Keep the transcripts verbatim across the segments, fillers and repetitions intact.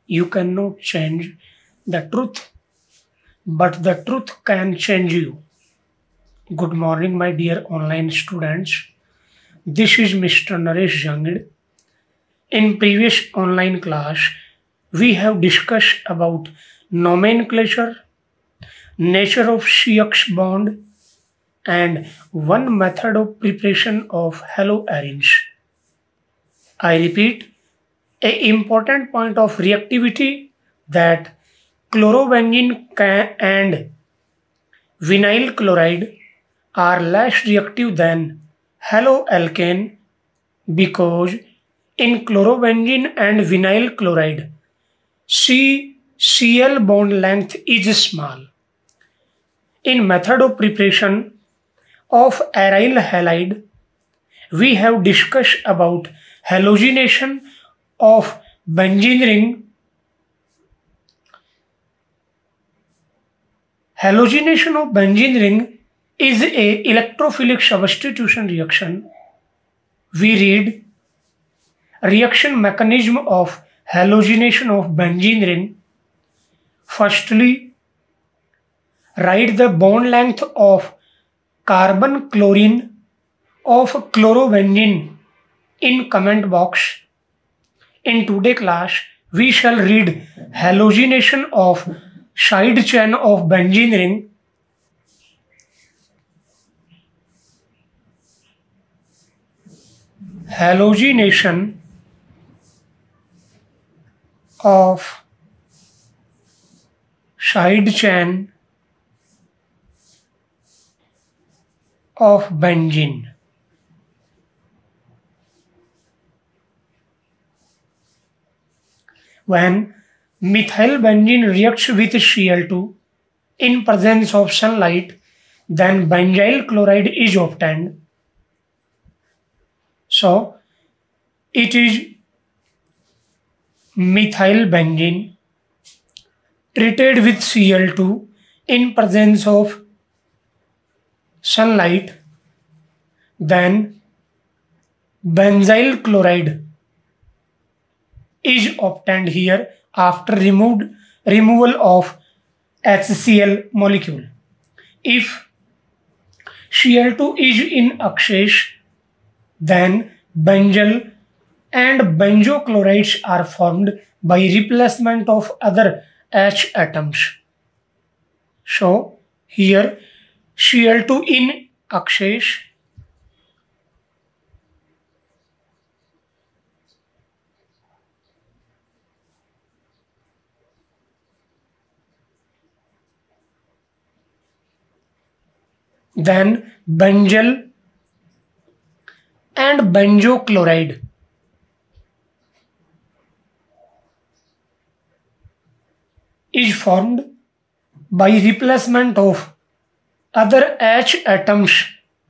You cannot change the truth, but the truth can change you. Good morning, my dear online students. This is Mister Naresh Jangid. In previous online class, we have discussed about nomenclature, nature of C X bond, and one method of preparation of haloarenes. I repeat, a important point of reactivity that chlorobenzene ca- and vinyl chloride are less reactive than haloalkane because in chlorobenzene and vinyl chloride, C Cl bond length is small. In method of preparation of aryl halide, we have discussed about halogenation of benzene ring. Halogenation of benzene ring is a electrophilic substitution reaction. We read reaction mechanism of halogenation of benzene ring. Firstly, write the bond length of carbon chlorine of chlorobenzene in comment box. In today's class, we shall read halogenation of side chain of benzene ring. Halogenation of side chain of benzene. When methylbenzene reacts with Cl two in presence of sunlight, then benzyl chloride is obtained. So, it is methylbenzene treated with Cl two in presence of sunlight, then benzyl chloride is obtained here after removed removal of HCl molecule. If Cl two is in excess, then benzyl and benzochlorides are formed by replacement of other H atoms. So here Cl two in excess, then benzyl and benzochloride is formed by replacement of other H atoms.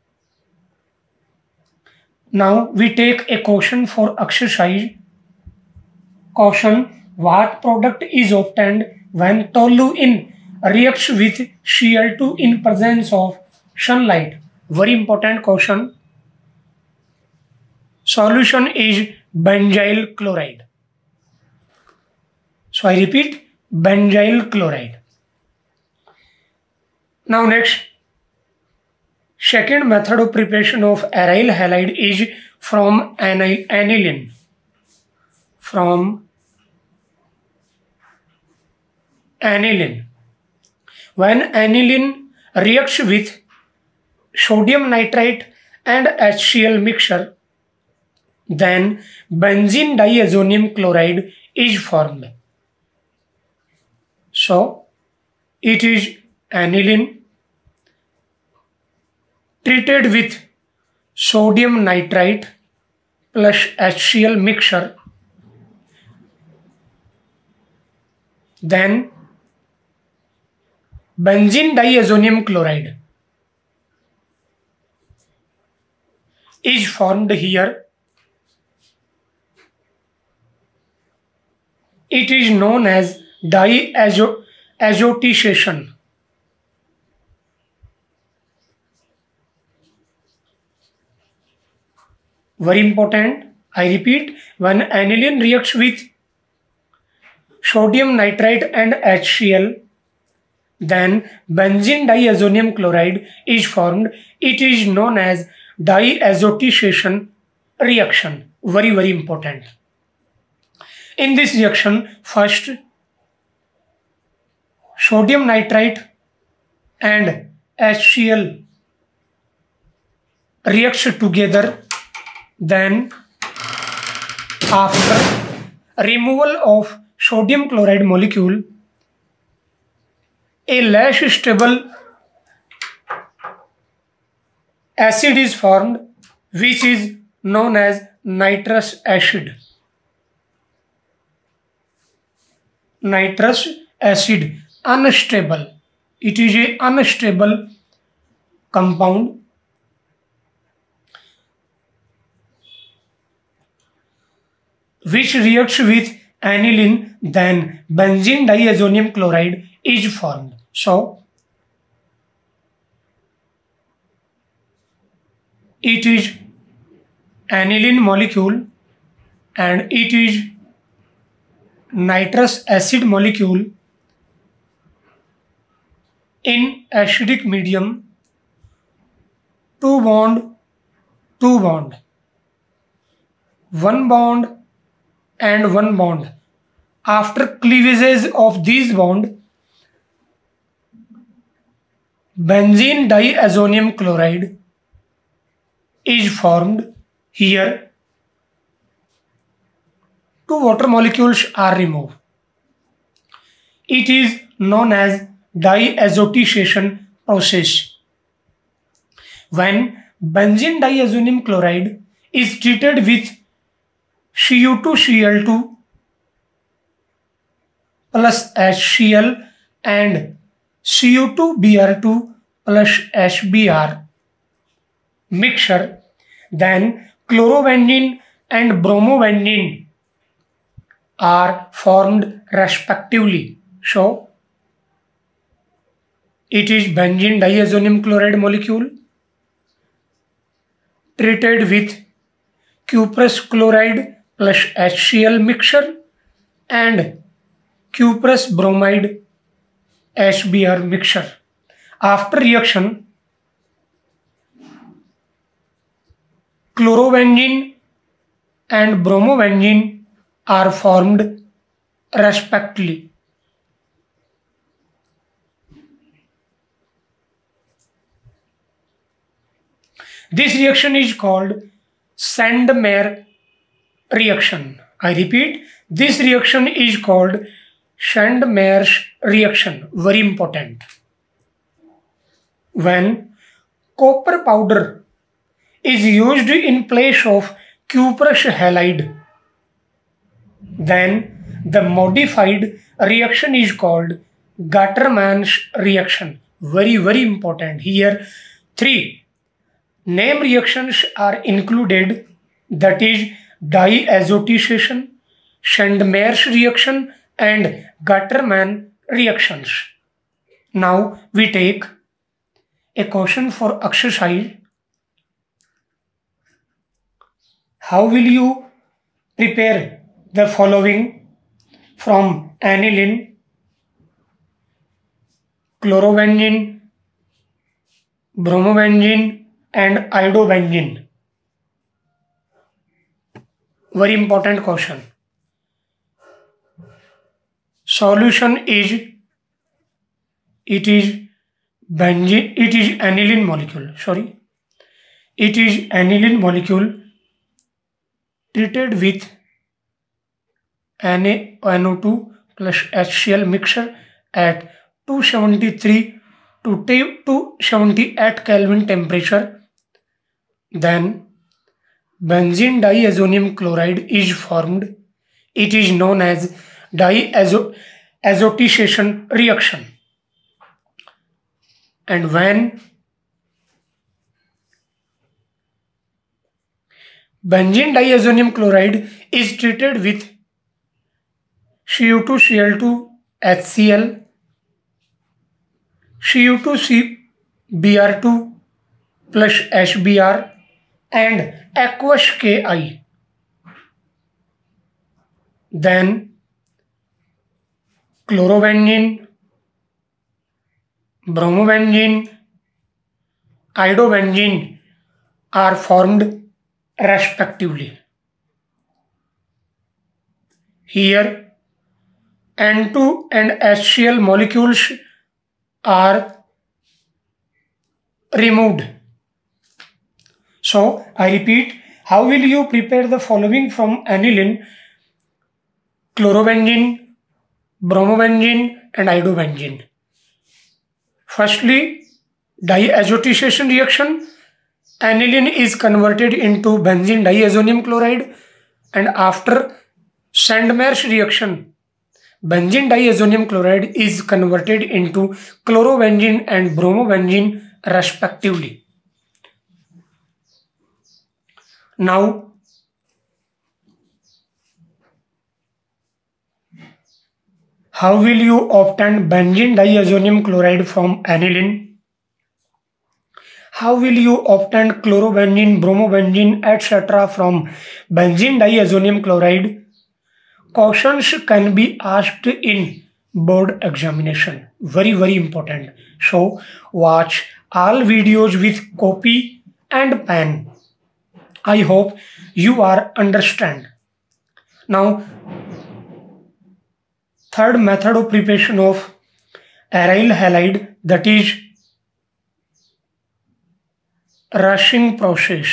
Now we take a question for exercise. Question: what product is obtained when toluene reacts with Cl two in presence of sunlight? Very important question. Solution is benzyl chloride. So I repeat, benzyl chloride. Now next, second method of preparation of aryl halide is from aniline. From aniline. When aniline reacts with sodium nitrite and HCl mixture, then benzene diazonium chloride is formed. So it is aniline treated with sodium nitrite plus HCl mixture, then benzene diazonium chloride is formed here. It is known as diazotization. Very important. I repeat, when aniline reacts with sodium nitrite and HCl, then benzene diazonium chloride is formed. It is known as diazotization reaction. Very very important. In this reaction, first sodium nitrite and HCl reacts together. Then after removal of sodium chloride molecule, a less stable acid is formed, which is known as nitrous acid. Nitrous acid, unstable. It is a unstable compound. Which reacts with aniline, then benzene diazonium chloride is formed. So it is aniline molecule and it is nitrous acid molecule in acidic medium. Two bond, two bond, one bond and one bond. After cleavages of these bond, benzene diazonium chloride is formed. Here two water molecules are removed. It is known as diazotization process. When benzene diazonium chloride is treated with C u two C l two plus HCl and C u two B r two plus H B r mixture, then chlorobenzene and bromobenzene are formed respectively. So it is benzene diazonium chloride molecule treated with cuprous chloride plus HCl mixture and cuprous bromide H B r mixture. After reaction, chlorobenzene and bromobenzene are formed respectively. This reaction is called Sandmeyer reaction. I repeat, this reaction is called Sandmeyer's reaction. Very important. When copper powder is used in place of cuprous halide, then the modified reaction is called Gattermann's reaction. Very very important. Here three name reactions are included, that is diazotization, Sandmeyer's reaction and Gattermann reactions. Now we take a question for exercise. How will you prepare the following from aniline, chlorobenzene, bromobenzene and iodobenzene? Very important question. Solution is, it is benzene, it is aniline molecule, sorry, it is aniline molecule treated with Na N O two plus HCl mixture at two seventy-three to two seventy-eight Kelvin temperature. Then benzene diazonium chloride is formed. It is known as diazotization reaction. And when benzene diazonium chloride is treated with C u two C l two H C l, C u two C B r two plus H B r and aqueous Ki, then chlorobenzene, bromobenzene, iodobenzene are formed respectively. Here N two and HCl molecules are removed. So I repeat, how will you prepare the following from aniline, chlorobenzene, bromobenzene and iodobenzene? Firstly, diazotization reaction. Aniline is converted into benzene diazonium chloride, and after Sandmer's reaction, benzene diazonium chloride is converted into chlorobenzene and bromobenzene respectively. Now, how will you obtain benzene diazonium chloride from aniline? How will you obtain chlorobenzene, bromobenzene, et cetera from benzene diazonium chloride? Questions can be asked in board examination. Very, very important. So, watch all videos with copy and pen. I hope you are understand. Now, third method of preparation of aryl halide, that is rushing process.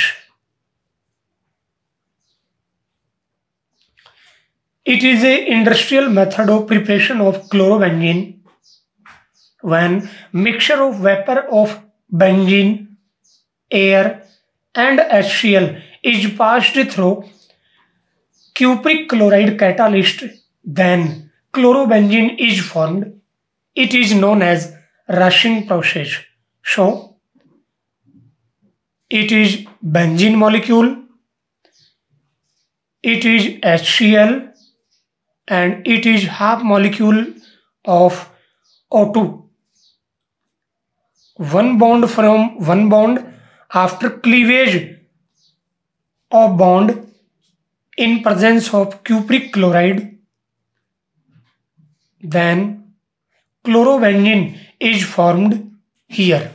It is a industrial method of preparation of chlorobenzene when mixture of vapor of benzene, air and HCl is passed through cupric chloride catalyst, then chlorobenzene is formed. It is known as rushing process. So, it is benzene molecule, it is HCl, and it is half molecule of O two. One bond from one bond after cleavage of bond in presence of cupric chloride, then chlorobenzene is formed here.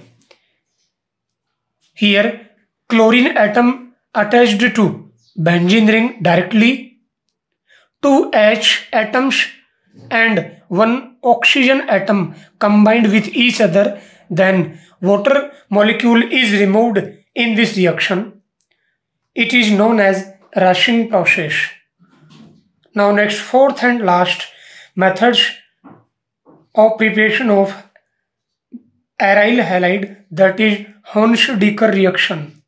Here chlorine atom attached to benzene ring directly, two H atoms and one oxygen atom combined with each other, then water molecule is removed in this reaction. It is known as rushing process. Now next, fourth and last methods of preparation of aryl halide, that is Hunsch-Dekker reaction.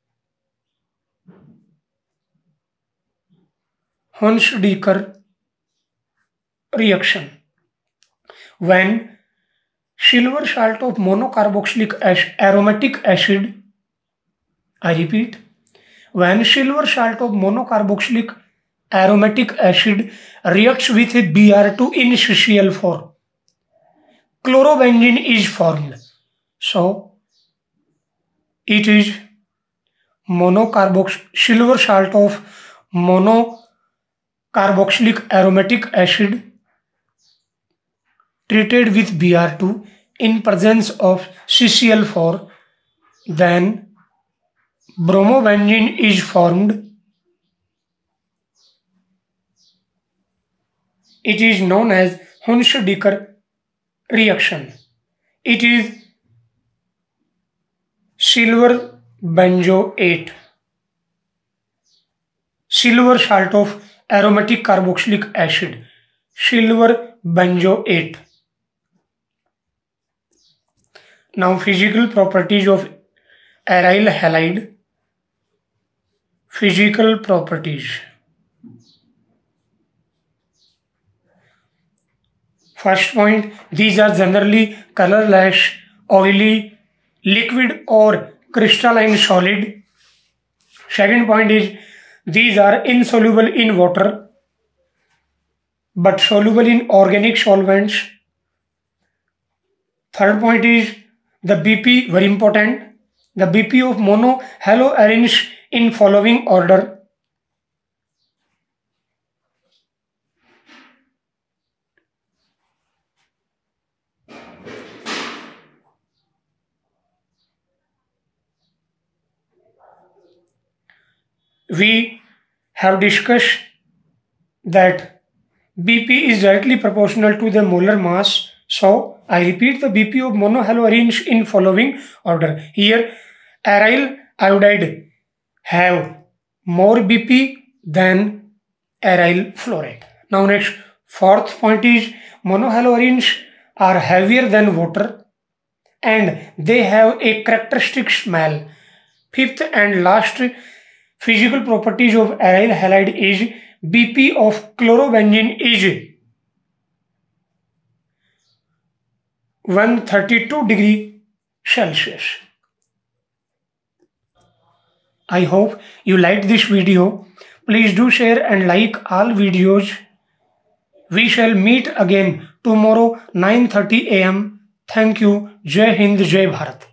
Hunsch-Dekker reaction. When silver salt of monocarboxylic aromatic acid, I repeat, when silver salt of monocarboxylic aromatic acid reacts with B R two in C C l four, chlorobenzene is formed. So, it is monocarbox silver salt of monocarboxylic aromatic acid treated with B R two in presence of C C l four, then bromobenzene is formed. It is known as Hunsch-Dekker reaction. It is silver benzoate, silver salt of aromatic carboxylic acid, silver benzoate. Now physical properties of aryl halide. Physical properties. First point, these are generally colorless, oily, liquid or crystalline solid. Second point is, these are insoluble in water but soluble in organic solvents. Third point is, the B P, very important, the B P of monohalo arranged in following order: we have discussed that B P is directly proportional to the molar mass. So I repeat the B P of monohaloarenes in following order. Here aryl iodide have more B P than aryl fluoride. Now next, fourth point is monohaloarenes are heavier than water and they have a characteristic smell. Fifth and last physical properties of aryl halide is B P of chlorobenzene is one hundred thirty-two degree Celsius. I hope you liked this video. Please do share and like all videos. We shall meet again tomorrow nine thirty a m Thank you. Jai Hind, Jai Bharat.